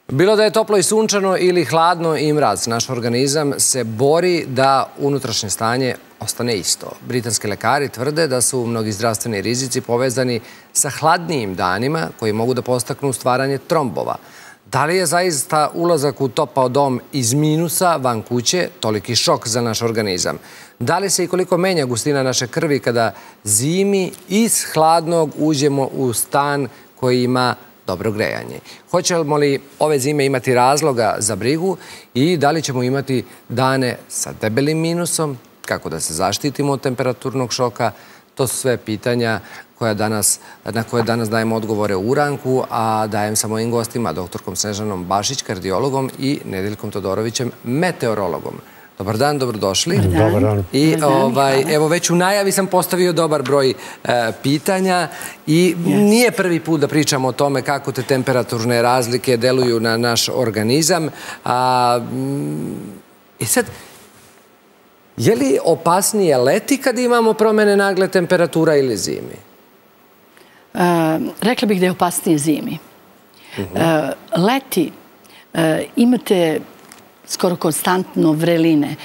Bilo da je toplo i sunčano ili hladno i mraz, naš organizam se bori da unutrašnje stanje ostane isto. Britanski lekari tvrde da su mnogi zdravstveni rizici povezani sa hladnijim danima koji mogu da podstaknu stvaranje trombova. Da li je zaista ulazak u topao dom iz minusa van kuće toliki šok za naš organizam? Da li se i koliko menja gustina naše krvi kada zimi iz hladnog uđemo u stan koji ima dobro grejanje? Hoćemo li ove zime imati razloga za brigu i da li ćemo imati dane sa debelim minusom? Kako da se zaštitimo od temperaturnog šoka? To su sve pitanja na koje danas dajemo odgovore u Uranku, a dajem sa mojim gostima, doktorkom Snežanom Bašić, kardiologom i Nedeljkom Todorovićem, meteorologom. Dobar dan, dobrodošli. Dobar dan. I evo već u najavi sam postavio dobar broj pitanja i nije prvi put da pričamo o tome kako te temperaturne razlike deluju na naš organizam. I sad, je li opasnije leti kad imamo promene nagle temperatura ili zimi? Rekla bih da je opasnije zimi. Leti imate skoro konstantno vreline.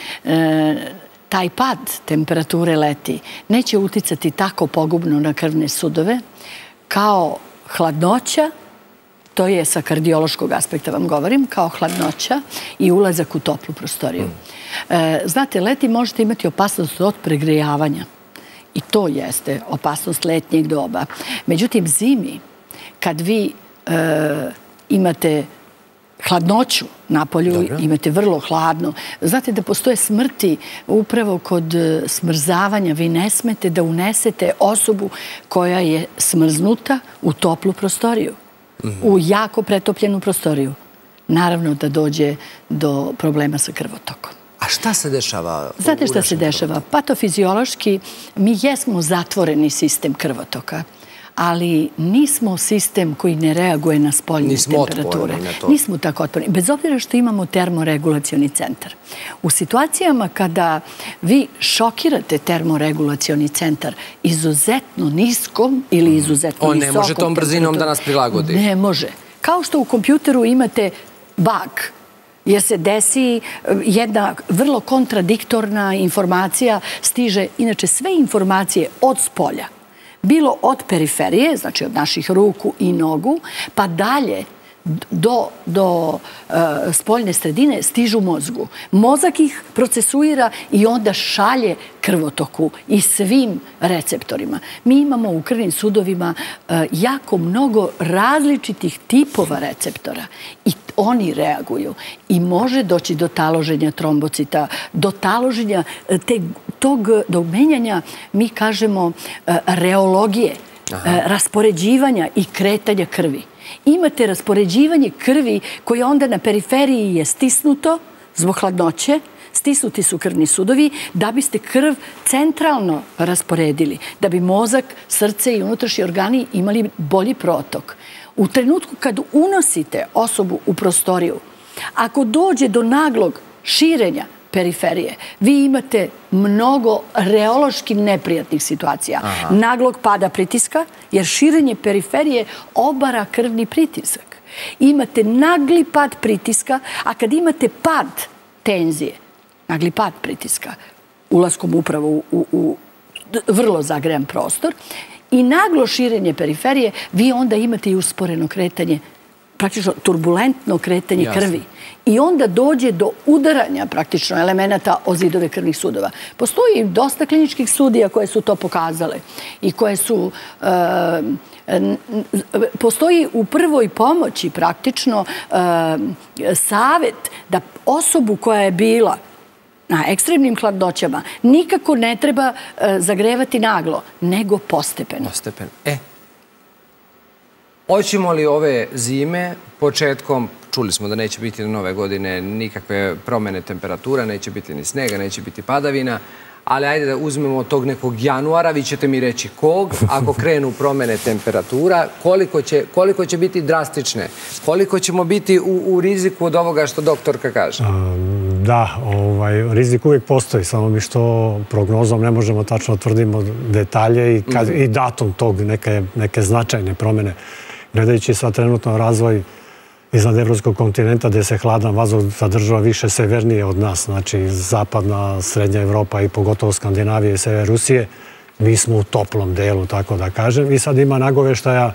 Taj pad temperature leti neće uticati tako pogubno na krvne sudove kao hladnoća, to je sa kardiološkog aspekta vam govorim, kao hladnoća i ulazak u toplu prostoriju. Znate, leti možete imati opasnost od pregrejavanja. I to jeste opasnost letnjeg doba. Međutim, zimi, kad vi imate hladnoću na polju, imate vrlo hladno. Znate da postoje smrti upravo kod smrzavanja. Vi ne smete da unesete osobu koja je smrznuta u toplu prostoriju. U jako pretopljenu prostoriju. Naravno da dođe do problema sa krvotokom. A šta se dešava? Znate šta se dešava? Patofiziološki mi jesmo zatvoreni sistem krvotoka, ali nismo sistem koji ne reaguje na spoljne temperature. Nismo tako otporni. Bez obzira što imamo termoregulacioni centar. U situacijama kada vi šokirate termoregulacioni centar izuzetno niskom ili izuzetno visokom... On ne može tom brzinom da nas prilagodi. Ne može. Kao što u kompjuteru imate bug, jer se desi jedna vrlo kontradiktorna informacija, stiže, inače sve informacije od spolja, bilo od periferije, znači od naših ruku i nogu, pa dalje do spoljne sredine stižu mozgu. Mozak ih procesuira i onda šalje krvotoku i svim receptorima. Mi imamo u krvnim sudovima jako mnogo različitih tipova receptora i oni reaguju i može doći do taloženja trombocita, do taloženja do menjanja, mi kažemo, reologije, raspoređivanja i kretanja krvi. Imate raspoređivanje krvi koje onda na periferiji je stisnuto zbog hladnoće, stisnuti su krvni sudovi da biste krv centralno rasporedili, da bi mozak, srce i unutrašnji organi imali bolji protok. U trenutku kad unosite osobu u prostoriju, ako dođe do naglog širenja periferije, vi imate mnogo reološki neprijatnih situacija. Naglog pada pritiska, jer širenje periferije obara krvni pritisak. Imate nagli pad pritiska, a kad imate pad tenzije, nagli pad pritiska, ulaskom upravo u vrlo zagrejan prostor, i naglo širenje periferije, vi onda imate i usporeno kretanje, praktično turbulentno kretanje krvi. I onda dođe do udaranja praktično elemenata o zidove krvnih sudova. Postoji dosta kliničkih studija koje su to pokazale i koje su... Postoji u prvoj pomoći praktično savjet da osobu koja je bila na ekstremnim hladnoćama nikako ne treba zagrevati naglo, nego postepeno. Postepeno. Hoćemo li ove zime početkom, čuli smo da neće biti na nove godine nikakve promene temperatura, neće biti ni snega, neće biti padavina, ali ajde da uzmemo tog nekog januara, vi ćete mi reći kog, ako krenu promene temperatura, koliko će biti drastične, koliko ćemo biti u riziku od ovoga što doktorka kaže? Da, rizik uvijek postoji, samo mi što prognozom ne možemo tačno tvrdimo detalje i datum tog neke značajne promene. Gledajući sad trenutno razvoj iznad evropskog kontinenta gde se hladan vazduh zadržava više severnije od nas, znači zapadna, srednja Evropa i pogotovo Skandinavije i sever Rusije, mi smo u toplom delu, tako da kažem. I sad ima nagoveštaja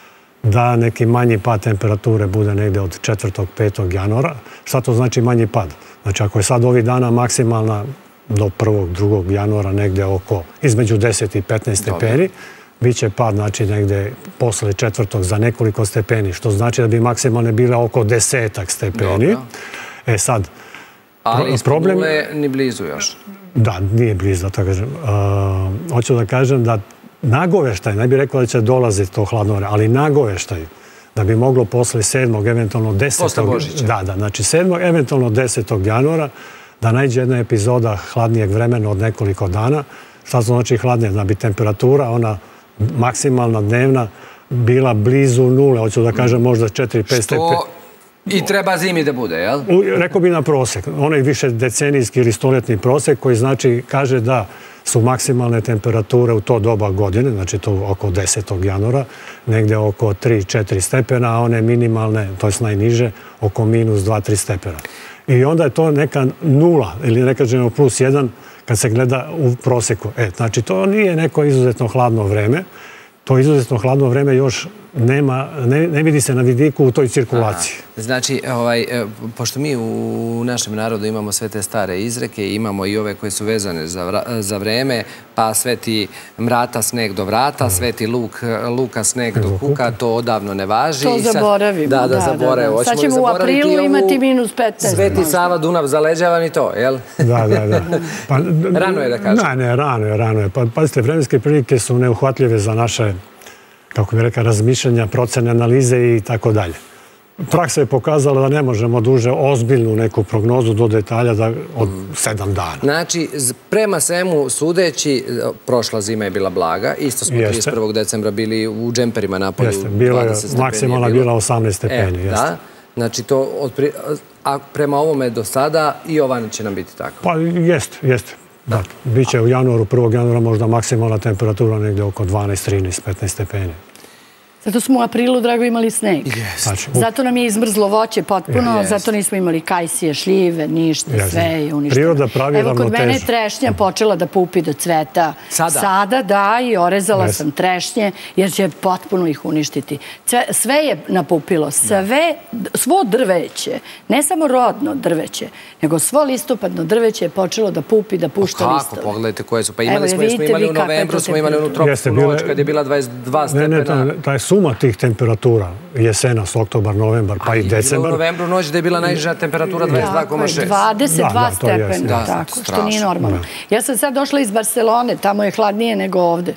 da neki manji pad temperature bude negde od 4. 5. januara. Šta to znači manji pad? Znači ako je sad ovih dana maksimalna do 1. 2. januara negde oko između 10 i 15 stepeni, bit će pad znači negde posle 4. za nekoliko stepeni, što znači da bi maksimalne bile oko 10 stepeni. E sad, ali ispod nule ni blizu još. Da, nije blizu, tako kažem. Hoću da kažem da nagoveštaj, ne bih rekao da će dolaziti to hladno vreme, ali nagoveštaj da bi moglo posle 7. eventualno 10. Posle Božića. Da, znači 7. eventualno 10. januara da najde jedna epizoda hladnijeg vremena od nekoliko dana. Šta znači hladnije? Da bi temperatura, ona maksimalna dnevna, bila blizu nule, hoću da kažem možda 4-5 stepeni. Što i treba zimi da bude, jel? Rekao bi na prosek. Onaj više decenijski ili stoljetni prosek koji znači, kaže da su maksimalne temperature u to doba godine, znači to oko 10. januara, negde oko 3-4 stepena, a one minimalne, to je najniže, oko minus 2-3 stepena. I onda je to neka nula ili neka kažemo plus 1 kad se gleda u proseku. Znači to nije neko izuzetno hladno vreme. To izuzetno hladno vreme još ne vidi se na vidiku u toj cirkulaciji. Znači, pošto mi u našem narodu imamo sve te stare izreke, imamo i ove koje su vezane za vreme, pa sveti mrata sneg do vrata, sveti luka sneg do kuka, to odavno ne važi. To zaboravimo. Da, zaboravimo. Sad ćemo u aprilu imati minus 15. Sveti Sava, Dunav, zaleđavan i to, jel? Da. Rano je da kažem. Ne, rano je. Pazite, vremenske prilike su neuhvatljive za naše, kako bih rekao, razmišljanja, procene, analize i tako dalje. Praksa je pokazala da ne možemo duže ozbiljnu neku prognozu do detalja od 7 dana. Znači, prema svemu sudeći, prošla zima je bila blaga, isto smo 31. decembra bili u džemperima na polju, 20 stepeni. Maksimalna bila 18 stepeni. Da, znači to, a prema ovome do sada i ovan će nam biti tako. Pa jeste. Biće u januaru, 1. januara možda maksimalna temperatura negde oko 12, 13, 15 stepeni. Zato smo u aprilu, drago, imali sneg. Zato nam je izmrzlo voće potpuno, zato nismo imali kajsije, šljive, ništa, sve je uništeno. Priroda pravi ravnotežu. Evo, kod mene je trešnja počela da pupi do cveta. Sada, da, i orezala sam trešnje, jer će potpuno ih uništiti. Sve je napupilo, svo drveće, ne samo rodno drveće, nego svo listopadno drveće je počelo da pupi, da pušta listove. Kako? Pogledajte koje su. Pa imali u novembru, smo imali onu tropsku noć kad je bila 22 stepena. Suma tih temperatura, jesenas, oktobar, novembar, pa i decembar. U novembru noć da je bila najniža temperatura 22,6. 22 stepena, tako, što nije normalno. Ja sam sad došla iz Barcelone, tamo je hladnije nego ovde.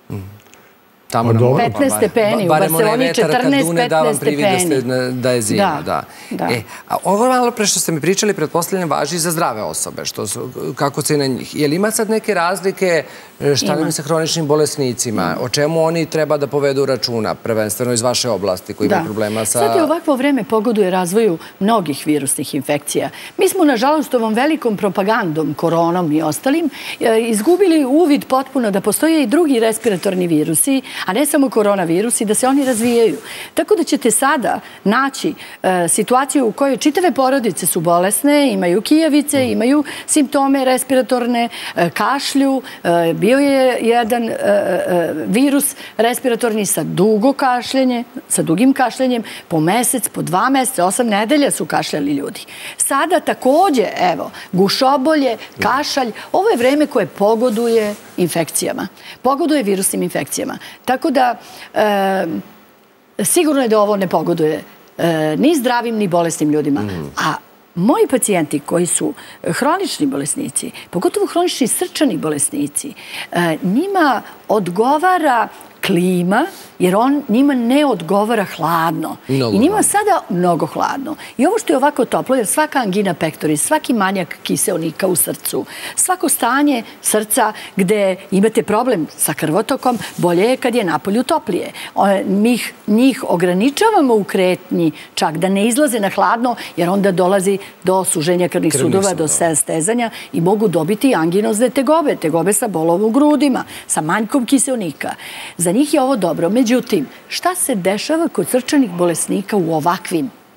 15 stepeni, u Barceloni 14-15 stepeni. Da je zima, da. Ovo malo pre što ste mi pričali, pretpostavljam, važi za zdrave osobe. Kako se i na njih? Je li ima sad neke razlike šta nam je sa hroničnim bolesnicima? O čemu oni treba da povedu računa, prvenstveno iz vaše oblasti koji imaju problema sa... Sad je ovakvo vreme pogoduje razvoju mnogih virusnih infekcija. Mi smo, nažalost, ovom velikom propagandom, koronom i ostalim, izgubili uvid potpuno da postoje i drugi respiratorni virusi, a ne samo koronavirus, i da se oni razvijaju. Tako da ćete sada naći situaciju u kojoj čitave porodice su bolesne, imaju kijavice, imaju simptome respiratorne, kašlju. Bio je jedan virus respiratorni sa dugim kašljenjem, po mesec, po 2 meseca, 8 nedelja su kašljali ljudi. Sada takođe, evo, gušobolje, kašalj, ovo je vreme koje pogoduje infekcijama. Pogoduje virusnim infekcijama. Tako da, sigurno je da ovo ne pogoduje ni zdravim, ni bolesnim ljudima. A moji pacijenti koji su hronični bolesnici, pogotovo hronični srčani bolesnici, njima odgovara klima, jer njima ne odgovara hladno. I njima sada mnogo hladno. I ovo što je ovako toplo, jer svaka angina pectoris, svaki manjak kiseonika u srcu, svako stanje srca gde imate problem sa krvotokom, bolje je kad je napolju toplije. Mi njih ograničavamo u kretnji, čak da ne izlaze na hladno, jer onda dolazi do suženja krvnih sudova, do stezanja i mogu dobiti anginozne tegobe, tegobe sa bolom u grudima, sa manjkom kiseonika. Za njih je ovo dobro. Međutim, šta se dešava kod srčanih bolesnika u ovakvim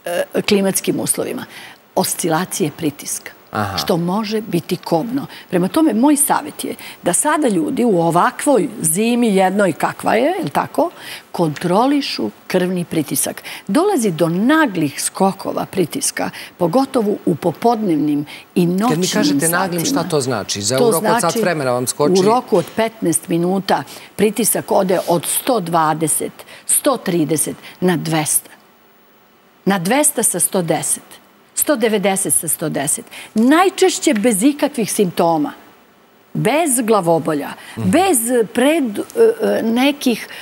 klimatskim uslovima. Oscilacije pritiska, što može biti kobno. Prema tome, moj savjet je da sada ljudi u ovakvoj zimi jednoj kakva je, kontrolišu krvni pritisak. Dolazi do naglih skokova pritiska, pogotovo u popodnevnim i noćnim satima. Kad mi kažete naglim, šta to znači? Za u roku od sat vremena vam skoči? U roku od 15 minuta pritisak ode od 120, 130 na 200. Na 200 sa 110. 190 sa 110. Najčešće bez ikakvih simptoma. Bez glavobolja. Bez nekih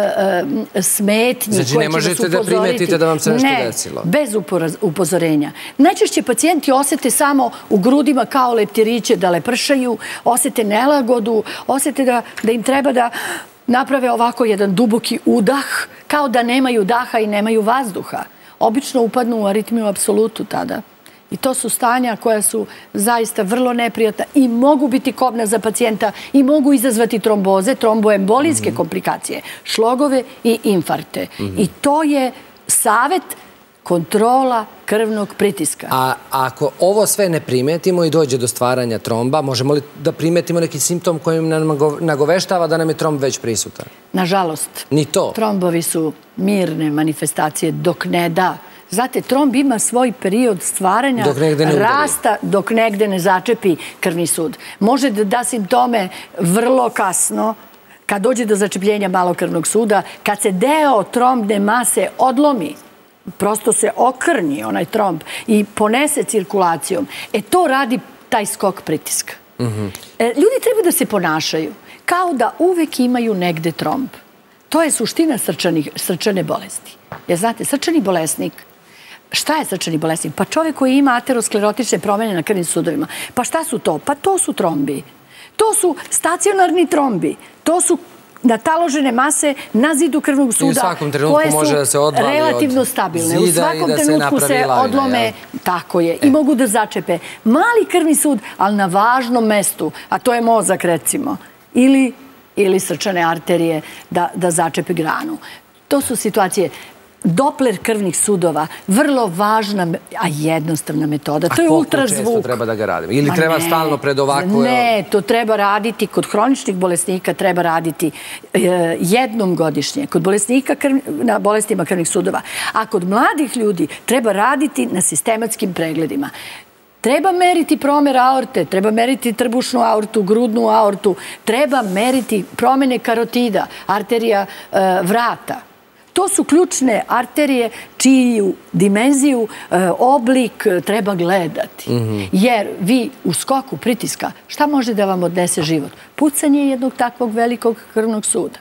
smetnji. Znači ne možete da primetite da vam se nešto desilo? Ne, bez upozorenja. Najčešće pacijenti osete samo u grudima kao leptiriće da lepršaju, osete nelagodu, osete da im treba da naprave ovako jedan duboki udah, kao da nemaju daha i nemaju vazduha. Obično upadnu u aritmiju apsolutu tada. I to su stanja koja su zaista vrlo neprijatna i mogu biti kobna za pacijenta i mogu izazvati tromboze, tromboembolijske komplikacije, šlogove i infarkte. I to je savjet kontrola krvnog pritiska. A ako ovo sve ne primetimo i dođe do stvaranja tromba, možemo li da primetimo neki simptom koji nam nagoveštava da nam je tromb već prisutan? Nažalost. Ni to? Trombovi su mirne manifestacije dok ne da. Znate, tromb ima svoj period stvaranja, rasta, dok negde ne začepi krvni sud. Može da da simptome vrlo kasno, kad dođe do začepljenja malokrvnog suda, kad se deo trombne mase odlomi, prosto se okrnji onaj tromb i ponese cirkulacijom. To radi taj skok pritiska. Ljudi treba da se ponašaju kao da uvek imaju negde tromb. To je suština srčane bolesti. Jer znate, srčani bolesnik, šta je srčani bolesnik? Pa čovjek koji ima aterosklerotične promjene na krvnim sudovima. Pa šta su to? Pa to su trombi. To su stacionarni trombi. To su nataložene mase na zidu krvnog suda koje su relativno stabilne. U svakom trenutku se odlome, tako je, i mogu da začepe mali krvni sud, ali na važnom mestu, a to je mozak recimo, ili srčane arterije da začepe granu. To su situacije. Doppler krvnih sudova, vrlo važna, a jednostavna metoda. To je ultrazvuk. A koliko često treba da ga radimo? Ili treba stalno pred ovako? Ne, to treba raditi kod hroničnih bolesnika, treba raditi jednom godišnje. Kod bolesnika na bolestima krvnih sudova. A kod mladih ljudi treba raditi na sistematskim pregledima. Treba meriti promer aorte, treba meriti trbušnu aortu, grudnu aortu, treba meriti promene karotida, arterija vrata. To su ključne arterije čiju dimenziju, oblik treba gledati. Jer vi u skoku pritiska, šta može da vam odnese život? Pucanje jednog takvog velikog krvnog suda.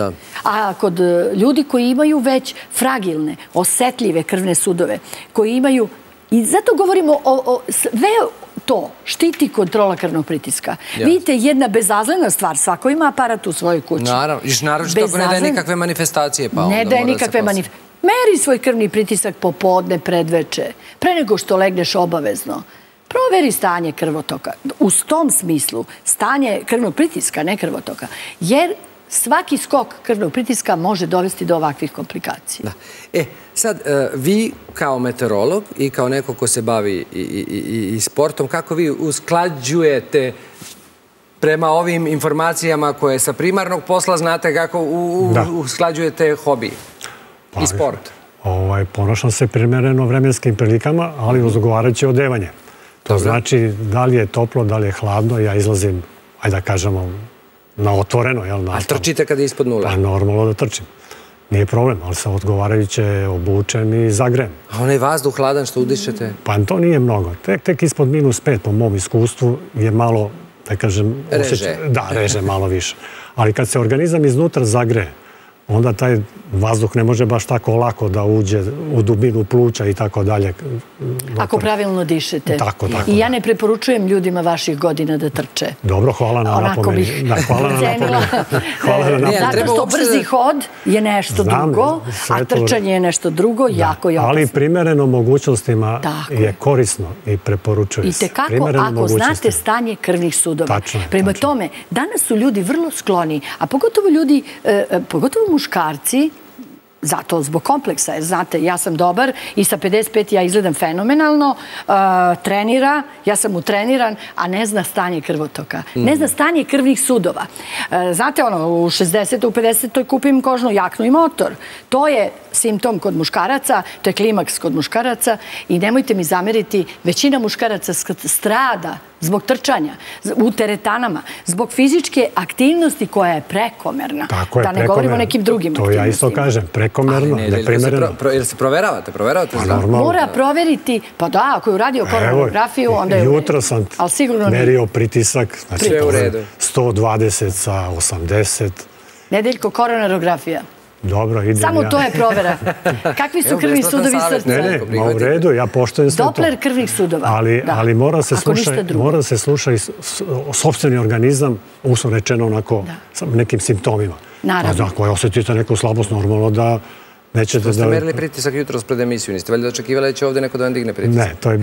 A kod ljudi koji imaju već fragilne, osetljive krvne sudove, koji imaju, i zato govorimo o sve to štiti kontrola krvnog pritiska. Vidite, jedna bezazlena stvar, svako ima aparat u svojoj kući. Naravno, naravno što ne daje nikakve manifestacije. Ne daje nikakve manifestacije. Meri svoj krvni pritisak popodne, predveče, pre nego što legneš obavezno. Proveri stanje krvotoka. U tom smislu, stanje krvnog pritiska, ne krvotoka. Jer svaki skok krvnog pritiska može dovesti do ovakvih komplikacija. Sad, vi kao meteorolog i kao neko ko se bavi i sportom, kako vi usklađujete prema ovim informacijama koje sa primarnog posla znate kako usklađujete hobi i sport? Ponašam se primereno vremenskim prilikama, ali uz odgovarajuće odevanje. To znači da li je toplo, da li je hladno, ja izlazim, ajde da kažemo, na otvoreno. A trčite kada je ispod nule? Pa normalno da trčim. Nije problem, ali sam odgovarajuće obučen i zagrejem. A onaj vazduh hladan što udišete? Pa to nije mnogo. Tek ispod -5 po mom iskustvu je malo, da kažem... Reže? Da, reže malo više. Ali kad se organizam iznutra zagreje, onda taj vazduh ne može baš tako lako da uđe u dubinu pluća i tako dalje. Ako pravilno dišete. Tako. I ja ne preporučujem ljudima vaših godina da trče. Dobro, hvala na napomeni. Hvala na napomeni. Zato što brzi hod je nešto drugo, a trčanje je nešto drugo, jako je opasno. Ali primereno mogućnostima je korisno i preporučuje se. I tekako ako znate stanje krvnih sudova. Prema tome, danas su ljudi vrlo skloni, a pogotovo ljudi, pogotovo muškarci, Zato zbog kompleksa, jer znate, ja sam dobar i sa 55 ja izgledam fenomenalno, trenira, ja sam utreniran, a ne zna stanje krvotoka. Ne zna stanje krvnih sudova. Znate, u 60. u 50. kupim kožnu jaknu i motor. To je simptom kod muškaraca, to je klimaks kod muškaraca i nemojte mi zameriti, većina muškaraca strada zbog trčanja, u teretanama, zbog fizičke aktivnosti koja je prekomerna. Tako je, da ne govorimo o nekim drugim aktivnostima. To ja isto kažem, prekomerno, neprimereno. Jel se proveravate? Mora proveriti, pa da, ako je uradio koronarografiju, onda je u redu. Jutro sam merio pritisak, znači 120 sa 80. Nedeljko, koronarografija. Dobro, idem ja. Samo to je provera. Kakvi su krvni sudovi srca? Ne, u redu, ja poštujem sve to. Doppler krvnih sudova. Ali mora se sluša i sopstveni organizam, uslovno rečeno onako, sa nekim simptomima. Naravno. Ako osjetite neku slabost, normalno da nećete da... Što ste merili pritisak jutros pred emisiju? Niste valjda očekivali da će ovdje neko da vam digne pritisak? Ne, to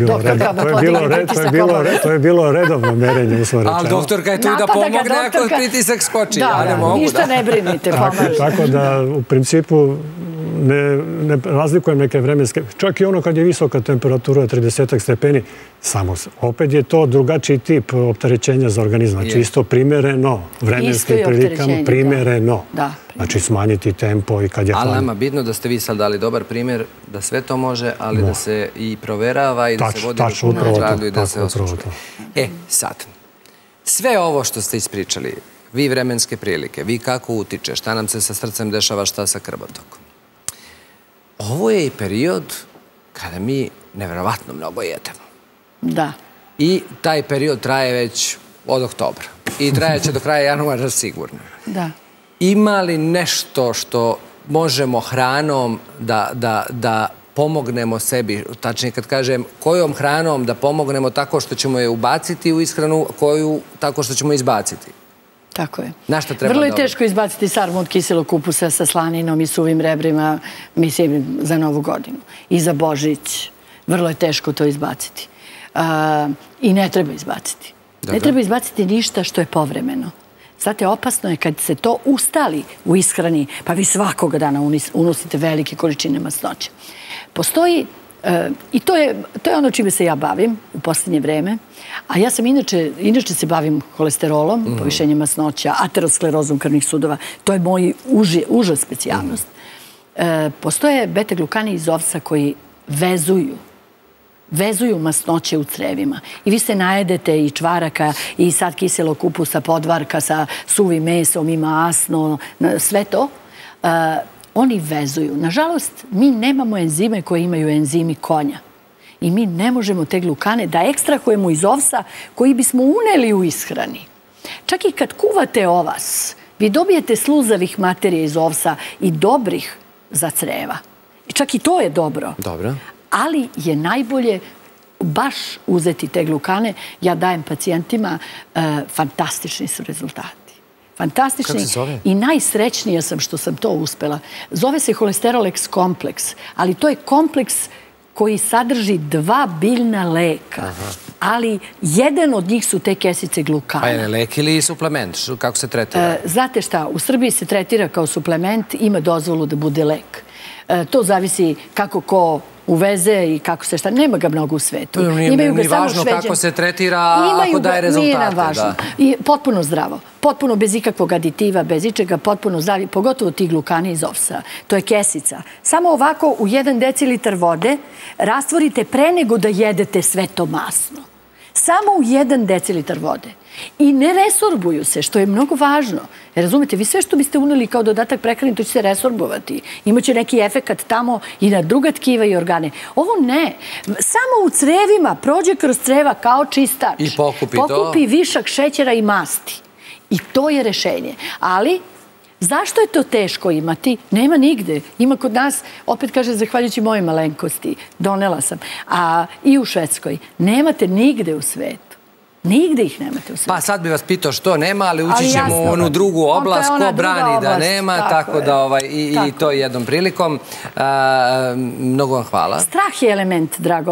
je bilo redovno merenje, uslovno rečeno. Ali doktorka je tu da pomogne ako pritisak skoči. Da, ništa ne brinite, pomaže. Tako da, u principu, ne razlikujem neke vremenske... Čak i ono kad je visoka temperatura, 30 stepeni, samo opet je to drugačiji tip opterećenja za organizam. Znači isto primereno, vremenskim prilikama primereno. Znači smanjiti tempo i kad je hladno. Ali nama bitno da ste vi sad dali dobar primjer da sve to može, ali da se i proverava i da se vodi računa o zdravlju i da se osluškuje. Sad, sve ovo što ste ispričali, vi vremenske prilike, vi kako utiče, šta nam se sa srcem dešava, šta sa krvotokom. Ovo je i period kada mi nevjerovatno mnogo jedemo. Da. I taj period traje već od oktobra. I trajeće do kraja januara sigurno. Da. Ima li nešto što možemo hranom da pomognemo sebi, tačnije kad kažem kojom hranom da pomognemo tako što ćemo je ubaciti u ishranu, koju tako što ćemo izbaciti? Tako je. Na šta treba Vrlo je teško izbaciti sarmu od kiselog kupusa sa slaninom i suvim rebrima, mislim, za Novu godinu. I za Božić. Vrlo je teško to izbaciti. I ne treba izbaciti. Ne treba izbaciti ništa što je povremeno. Znate, opasno je kad se to ustali u ishrani, pa vi svakoga dana unosite velike količine masnoće. Postoji, i to je ono čime se ja bavim u posljednje vreme, a ja sam inače se bavim holesterolom, povišenjem masnoća, aterosklerozom krvnih sudova, to je moj uža specijalnost. Postoje beta-glukani iz ovsa koji vezuju masnoće u crevima. I vi se najedete i čvaraka i sad kiselog kupusa, podvarka sa suvim mesom i masno, sve to. Oni vezuju. Nažalost, mi nemamo enzime koje imaju enzimi konja. I mi ne možemo te glukane da ekstrahujemo iz ovsa koji bismo uneli u ishrani. Čak i kad kuvate ovas, vi dobijete sluzavih materija iz ovsa i dobrih za creva. I čak i to je dobro. Dobro. Ali je najbolje baš uzeti te glukane. Ja dajem pacijentima, fantastični su rezultati. Fantastični. Kako se zove? I najsrećnija sam što sam to uspela. Zove se Cholesterol-X kompleks, ali to je kompleks koji sadrži 2 biljna leka. Ali jedan od njih su te kesice glukana. Pa je lek ili suplement? Kako se tretira? Znate šta, u Srbiji se tretira kao suplement, ima dozvolu da bude lek. To zavisi kako ko uveze i kako se šta. Nema ga mnogo u svetu. Nije važno kako se tretira ako daje rezultate. Nije nam važno. Potpuno zdravo. Potpuno bez ikakvog aditiva, bez ičega, potpuno zdravi. Pogotovo ti glukani iz ovsa. To je kesica. Samo ovako u 1 decilitar vode rastvorite pre nego da jedete sve to masno. Samo u 1 decilitar vode. I ne resorbuju se, što je mnogo važno. Razumete, vi sve što biste uneli kao dodatak prehrani, to će se resorbovati. Imaće neki efekat tamo i na druga tkiva i organe. Ovo ne. Samo u crevima prođe kroz creva kao čistač. I pokupi to. Pokupi višak šećera i masti. I to je rešenje. Ali zašto je to teško imati? Nema nigde. Ima kod nas, opet kaže, zahvaljujući moje malenkosti, donela sam, a i u Švedskoj. Nemate nigde u svetu. Nigde ih nemate u svetu. Pa sad bi vas pitao što nema, ali ući ćemo u onu drugu oblast, ko brani da nema, tako da i to jednom prilikom. Mnogo vam hvala. Strah je element, drago.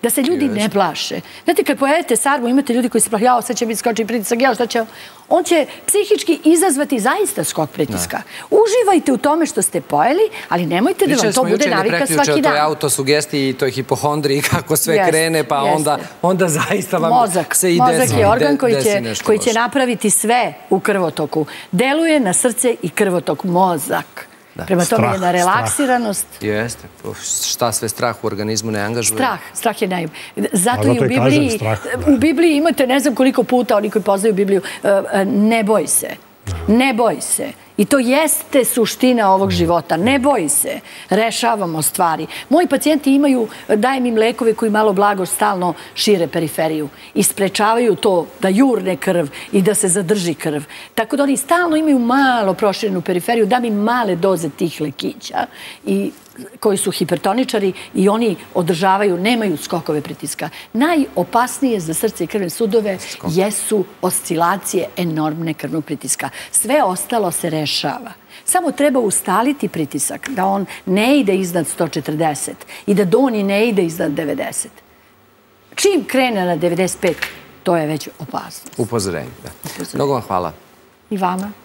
da se ljudi ne plaše. Znate, kad pojedete sarmu, imate ljudi koji se plaše, jao, sad će mi skoči pritisak, jao, šta će... On će psihički izazvati zaista skok pritiska. Uživajte u tome što ste pojeli, ali nemojte da vam to bude navika svaki dan. O toj autosugestiji i toj hipohondriji, kako sve krene, pa onda zaista vam se i desi. Mozak je organ koji će napraviti sve u krvotoku. Deluje na srce i krvotok, mozak. Prema tome je na relaksiranost. Jeste. Šta sve strah u organizmu ne angažuje? Strah je naj... Zato i u Bibliji imate ne znam koliko puta, oni koji poznaju Bibliju, ne boj se. Ne boj se. I to jeste suština ovog života. Ne boj se. Rešavamo stvari. Moji pacijenti imaju, dajem im lekove koji malo blago stalno šire periferiju i sprečavaju to da jurne krv i da se zadrži krv. Tako da oni stalno imaju malo proširenu periferiju, dam im male doze tih lekića i koji su hipertoničari i oni održavaju, nemaju skokove pritiska. Najopasnije za srce i krvne sudove jesu oscilacije enormne krvnog pritiska. Sve ostalo se rešava. Samo treba ustaliti pritisak, da on ne ide iznad 140 i da donji ne ide iznad 90. Čim krene na 95, to je već opasnost. Upozorenje. Mnogo vam hvala. I vama.